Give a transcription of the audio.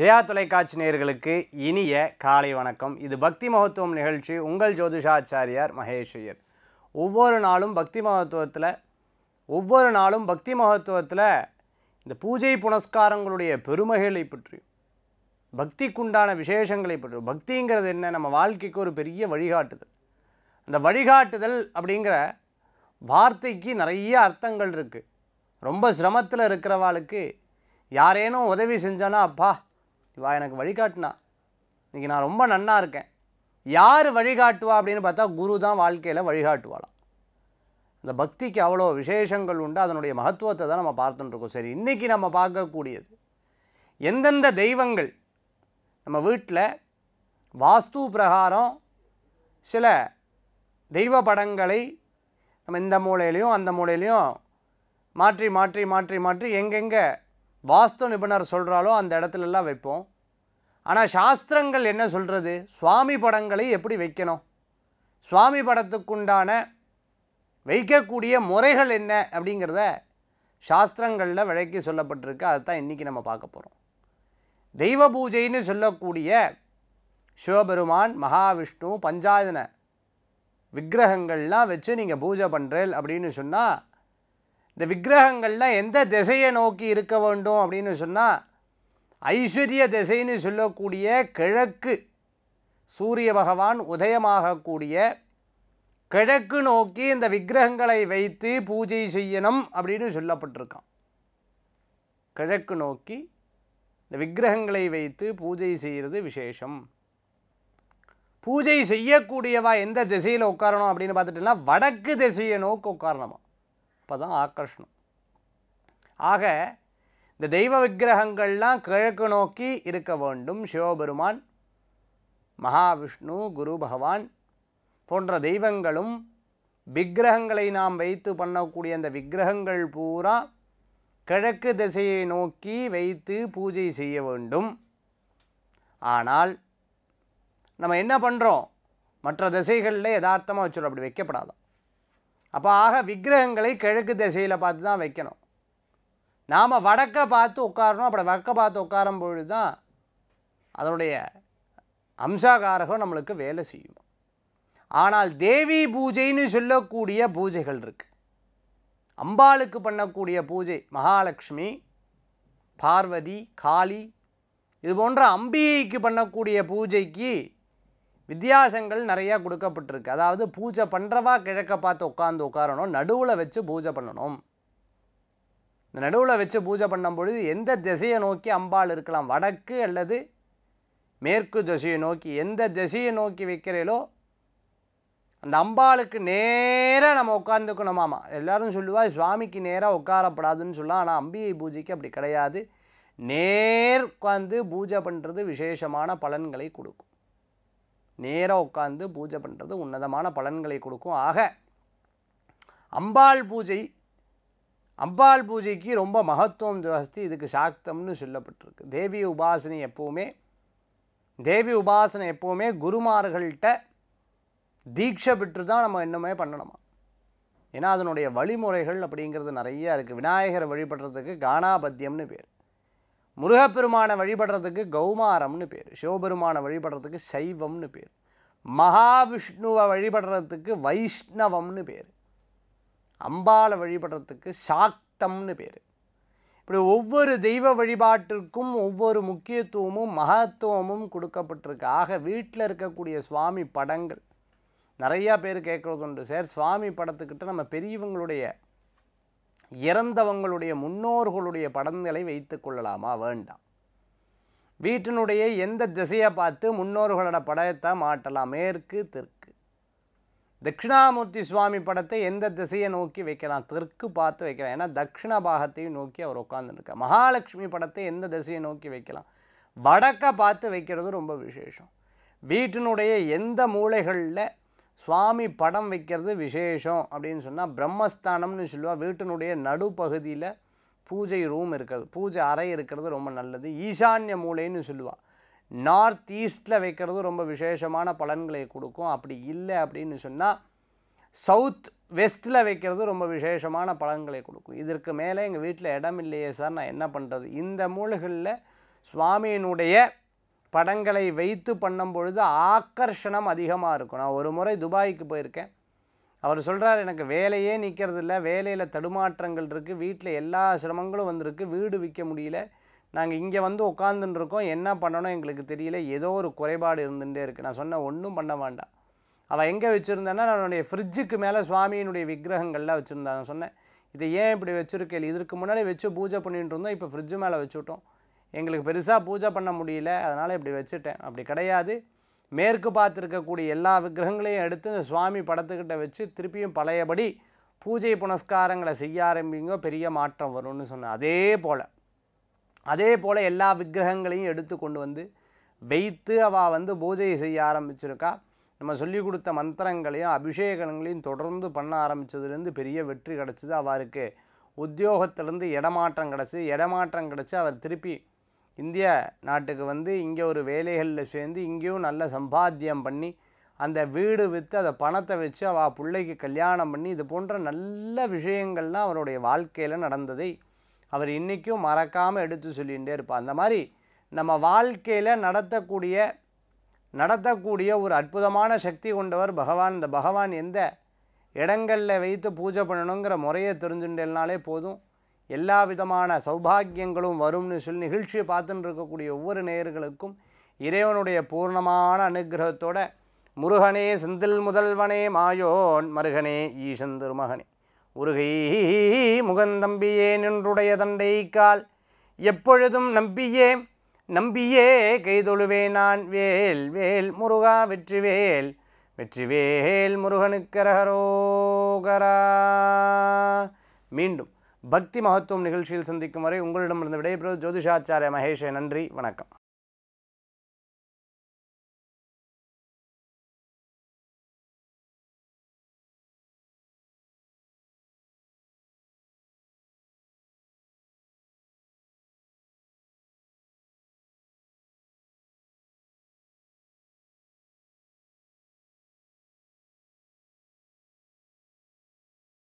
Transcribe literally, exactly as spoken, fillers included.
ஜெயா தொலைக்காட்சி நேயர்களுக்கு இனிய காலை வணக்கம். இது பக்தி மகத்துவம் நிகழ்ச்சி. உங்கள் ஜோதிஷாச்சாரியார் மகேஷ் ஐயர். ஒவ்வொரு நாளும் பக்தி மகத்துவத்தில் ஒவ்வொரு நாளும் பக்தி மகத்துவத்தில் இந்த பூஜை புனஸ்காரங்களுடைய பெருமைகளை பற்றி, பக்திக்குண்டான விசேஷங்களை பற்றி, பக்திங்கிறது என்ன, நம்ம வாழ்க்கைக்கு ஒரு பெரிய வழிகாட்டுதல். அந்த வழிகாட்டுதல் அப்படிங்கிற வார்த்தைக்கு நிறைய அர்த்தங்கள் இருக்குது. ரொம்ப சிரமத்தில் இருக்கிறவாளுக்கு யாரேனும் உதவி செஞ்சானா, அப்பா இவா எனக்கு வழிகாட்டினா இன்றைக்கி நான் ரொம்ப நன்னா இருக்கேன். யார் வழிகாட்டுவா அப்படின்னு பார்த்தா குரு தான் வாழ்க்கையில் வழிகாட்டுவாளாம். அந்த பக்திக்கு அவ்வளோ விசேஷங்கள் உண்டு. அதனுடைய மகத்துவத்தை தான் நம்ம பார்த்துட்டுருக்கோம். சரி, இன்றைக்கி நம்ம பார்க்கக்கூடியது எந்தெந்த தெய்வங்கள் நம்ம வீட்டில் வாஸ்து பிரகாரம் சில தெய்வ படங்களை நம்ம இந்த மூலையிலையும் அந்த மூலையிலையும் மாற்றி மாற்றி மாற்றி மாற்றி எங்கெங்கே வாஸ்து நிபுணர் சொல்கிறாலோ அந்த இடத்துலலாம் வைப்போம். ஆனால் சாஸ்திரங்கள் என்ன சொல்கிறது, சுவாமி படங்களை எப்படி வைக்கணும், சுவாமி படத்துக்குண்டான வைக்கக்கூடிய முறைகள் என்ன அப்படிங்கிறத சாஸ்திரங்களில் விளக்கி சொல்லப்பட்டிருக்கு. அதைத்தான் இன்றைக்கி நம்ம பார்க்க போகிறோம். தெய்வ பூஜைன்னு சொல்லக்கூடிய சிவபெருமான், மகாவிஷ்ணு, பஞ்சாயதன விக்கிரகங்கள்லாம் வச்சு நீங்கள் பூஜை பண்ணுறேன் அப்படின்னு சொன்னால், இந்த விக்கிரகங்கள்லாம் எந்த திசையை நோக்கி இருக்க வேண்டும் அப்படின்னு சொன்னால், ஐஸ்வர்ய திசைன்னு சொல்லக்கூடிய கிழக்கு, சூரிய பகவான் உதயமாகக்கூடிய கிழக்கு நோக்கி இந்த விக்கிரகங்களை வைத்து பூஜை செய்யணும் அப்படின்னு சொல்லப்பட்டிருக்கான். கிழக்கு நோக்கி இந்த விக்கிரகங்களை வைத்து பூஜை செய்கிறது விசேஷம். பூஜை செய்யக்கூடியவா எந்த திசையில் உட்காரணும் அப்படின்னு பார்த்துட்டோம்னா, வடக்கு திசையை நோக்கி உட்காரணுமா, அப்போ தான் ஆக்கர்ஷணம். ஆக இந்த தெய்வ விக்கிரகங்கள்லாம் கிழக்கு நோக்கி இருக்க வேண்டும். சிவபெருமான், மகாவிஷ்ணு, குரு பகவான் போன்ற தெய்வங்களும் விக்கிரகங்களை நாம் வைத்து பண்ணக்கூடிய அந்த விக்கிரகங்கள் பூரா கிழக்கு திசையை நோக்கி வைத்து பூஜை செய்ய வேண்டும். ஆனால் நம்ம என்ன பண்ணுறோம், மற்ற திசைகளில் யதார்த்தமாக வச்சுருவோம், அப்படி வைக்கப்படாதான். அப்போ ஆக விக்கிரகங்களை கிழக்கு திசையில் பார்த்து தான் வைக்கணும். நாம் வடக்க பார்த்து உட்காரணும். அப்படி வடக்க பார்த்து உட்காரும் பொழுது தான் அதனுடைய அம்சாகாரகம் நம்மளுக்கு வேலை செய்யும். ஆனால் தேவி பூஜைன்னு சொல்லக்கூடிய பூஜைகள் இருக்குது. அம்பாளுக்கு பண்ணக்கூடிய பூஜை, மகாலட்சுமி, பார்வதி, காளி, இது போன்ற அம்பிகைக்கு பண்ணக்கூடிய பூஜைக்கு வித்தியாசங்கள் நிறையா கொடுக்கப்பட்டிருக்கு. அதாவது பூஜை பண்ணுறவா கிழக்க பார்த்து உட்காந்து உட்காரணும், நடுவில் வச்சு பூஜை பண்ணணும். இந்த நடுவில் வச்சு பூஜை பண்ணும் பொழுது எந்த திசையை நோக்கி அம்பாள் இருக்கலாம், வடக்கு அல்லது மேற்கு திசையை நோக்கி, எந்த திசையை நோக்கி வைக்கிறீங்களோ அந்த அம்பாளுக்கு நேராக நம்ம உட்காந்துக்கணுமாமா. எல்லோரும் சொல்லுவா சுவாமிக்கு நேராக உட்காரப்படாதுன்னு சொல்லலாம். ஆனால் அம்பிகை பூஜைக்கு அப்படி கிடையாது. நேர் உட்காந்து பூஜை பண்ணுறது விசேஷமான பலன்களை கொடுக்கும். நேராக உட்காந்து பூஜை பண்ணுறது உன்னதமான பலன்களை கொடுக்கும். ஆக அம்பாள் பூஜை, அம்பாள் பூஜைக்கு ரொம்ப மகத்துவம் ஜாஸ்தி. இதுக்கு சாக்தம்னு சொல்லப்பட்டிருக்கு. தேவி உபாசனை எப்போவுமே தேவி உபாசனை எப்போவுமே குருமார்கள்ட்ட தீட்சை பெற்று தான் நம்ம இன்னுமே பண்ணணுமா. ஏன்னா அதனுடைய வழிமுறைகள் அப்படிங்கிறது நிறையா இருக்குது. விநாயகரை வழிபடுறதுக்கு கானாபத்தியம்னு பேர், முருகப்பெருமானை வழிபடுறதுக்கு கௌமாரம்னு பேர், சிவபெருமானை வழிபடுறதுக்கு சைவம்னு பேர், மகாவிஷ்ணுவை வழிபடுறதுக்கு வைஷ்ணவம்னு பேர், அம்பாளை வழிபடுறதுக்கு சாக்தம்னு பேர். இப்படி ஒவ்வொரு தெய்வ வழிபாட்டிற்கும் ஒவ்வொரு முக்கியத்துவமும் மகத்துவமும் கொடுக்கப்பட்டிருக்கு. ஆக வீட்டில் இருக்கக்கூடிய சுவாமி படங்கள் நிறையா பேர் கேட்குறது உண்டு, சார் சுவாமி படத்துக்கிட்ட நம்ம பெரியவங்களுடைய, இறந்தவங்களுடைய முன்னோர்களுடைய படங்களை வைத்து கொள்ளலாமா, வேண்டாம். வீட்டினுடைய எந்த திசையை பார்த்து முன்னோர்களோட படத்தை மாட்டலாம், மேற்கு தெற்கு. தட்சிணாமூர்த்தி சுவாமி படத்தை எந்த திசையை நோக்கி வைக்கலாம், தெற்கு பார்த்து வைக்கலாம். ஏன்னா தட்சிண பாகத்தையும் நோக்கி அவர் உட்காந்துருக்கார். மகாலட்சுமி படத்தை எந்த திசையை நோக்கி வைக்கலாம், வடக்க பார்த்து வைக்கிறது ரொம்ப விசேஷம். வீட்டினுடைய எந்த மூலைகளில் சுவாமி படம் வைக்கிறது விசேஷம் அப்படின்னு சொன்னால், பிரம்மஸ்தானம்னு சொல்லுவாள். வீட்டினுடைய நடுப்பகுதியில் பூஜை ரூம் இருக்கிறது, பூஜை அறை இருக்கிறது ரொம்ப நல்லது. ஈசான்ய மூலைன்னு சொல்லுவாள். நார்த் ஈஸ்டில் வைக்கிறது ரொம்ப விசேஷமான பலன்களை கொடுக்கும். அப்படி இல்லை அப்படின்னு சொன்னால் சவுத் வெஸ்ட்டில் வைக்கிறது ரொம்ப விசேஷமான பலன்களை கொடுக்கும். இதற்கு மேலே எங்கள் வீட்டில் இடம் இல்லையே சார், நான் என்ன பண்ணுறது, இந்த மூலைகளில் சுவாமியினுடைய படங்களை வைத்து பண்ணும் பொழுது ஆக்கர்ஷணம் அதிகமாக இருக்கும். நான் ஒரு முறை துபாய்க்கு போயிருக்கேன். அவர் சொல்கிறார், எனக்கு வேலையே நிற்கிறது இல்லை, வேலையில் தடுமாற்றங்கள் இருக்குது, வீட்டில் எல்லா சிரமங்களும் வந்திருக்கு, வீடு விற்க முடியல, நாங்கள் இங்கே வந்து உட்காந்துன்னு இருக்கோம், என்ன பண்ணணும் எங்களுக்கு தெரியல, ஏதோ ஒரு குறைபாடு இருந்துகிட்டே இருக்குது. நான் சொன்னேன், ஒன்றும் பண்ண வேண்டாம். அவள் எங்கே வச்சுருந்தான்னா என்னுடைய ஃப்ரிட்ஜுக்கு மேலே சுவாமியினுடைய விக்கிரகங்கள்லாம் வச்சுருந்தாங்க. சொன்னேன், இதை ஏன் இப்படி வச்சுருக்கேன், இதற்கு முன்னாடி வச்சு பூஜை பண்ணிட்டு இருந்தோம், இப்போ ஃப்ரிட்ஜு மேலே வச்சுட்டோம், எங்களுக்கு பெருசாக பூஜை பண்ண முடியல, அதனால் இப்படி வச்சுட்டேன். அப்படி கிடையாது, மேற்கு பார்த்துருக்கக்கூடிய எல்லா விக்கிரகங்களையும் எடுத்து இந்த சுவாமி படத்துக்கிட்ட வச்சு திருப்பியும் பழையபடி பூஜை புனஸ்காரங்களை செய்ய ஆரம்பிங்க, பெரிய மாற்றம் வரும்னு சொன்னேன். அதே போல் அதே போல் எல்லா விக்கிரகங்களையும் எடுத்து கொண்டு வந்து வைத்து அவள் வந்து பூஜையை செய்ய ஆரம்பிச்சிருக்கா. நம்ம சொல்லி கொடுத்த மந்திரங்களையும் அபிஷேகங்களையும் தொடர்ந்து பண்ண ஆரம்பித்ததுலேருந்து பெரிய வெற்றி கிடச்சிது. அவருக்கு உத்தியோகத்திலேருந்து இடமாற்றம் கிடச்சி இடமாற்றம் கிடச்சி அவர் திருப்பி இந்திய நாட்டுக்கு வந்து இங்கே ஒரு வேலைகளில் சேர்ந்து இங்கேயும் நல்ல சம்பாத்தியம் பண்ணி அந்த வீடு விற்று அதை பணத்தை வச்சு அவள் பிள்ளைக்கு கல்யாணம் பண்ணி இது போன்ற நல்ல விஷயங்கள்லாம் அவருடைய வாழ்க்கையில் நடந்ததை அவர் இன்றைக்கும் மறக்காமல் எடுத்து சொல்லிகிட்டே இருப்பார். அந்த மாதிரி நம்ம வாழ்க்கையில் நடத்தக்கூடிய நடத்தக்கூடிய ஒரு அற்புதமான சக்தி கொண்டவர் பகவான். இந்த பகவான் எந்த இடங்களில் வைத்து பூஜை பண்ணணுங்கிற முறையை தெரிஞ்சுட்டேனாலே போதும், எல்லா விதமான சௌபாகியங்களும் வரும்னு சொல்லி நிகழ்ச்சியை பார்த்துட்டு இருக்கக்கூடிய ஒவ்வொரு நேயர்களுக்கும் இறைவனுடைய பூர்ணமான அனுகிரகத்தோட முருகனே செந்தில் முதல்வனே மாயோன் மருகனே ஈசன் திருமகனே உருகை முகந்தம்பியே நின்றுடைய தண்டை கால் எப்பொழுதும் நம்பியே நம்பியே கைதொழுவே நான் வேல் வேல் முருகா வெற்றிவேல் வெற்றிவேல் முருகனுக்கரகரோகரா. மீண்டும் பக்தி மகத்துவம் நிகழ்ச்சியில் சந்திக்கும் வரை உங்களிடமிருந்து விடைபெறுவது ஜோதிஷாச்சாரிய மகேஷே. நன்றி, வணக்கம்.